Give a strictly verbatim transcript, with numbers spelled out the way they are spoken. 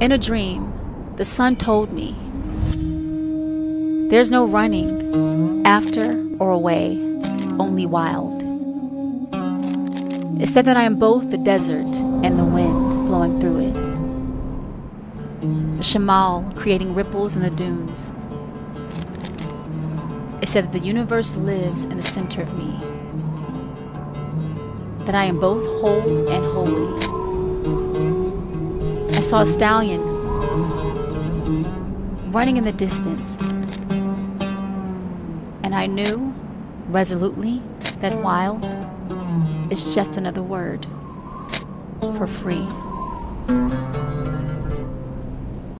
In a dream, the sun told me, there's no running after or away, only wild. It said that I am both the desert and the wind blowing through it, the shamal creating ripples in the dunes. It said that the universe lives in the center of me, that I am both whole and holy. I saw a stallion running in the distance, and I knew resolutely that wild is just another word for free.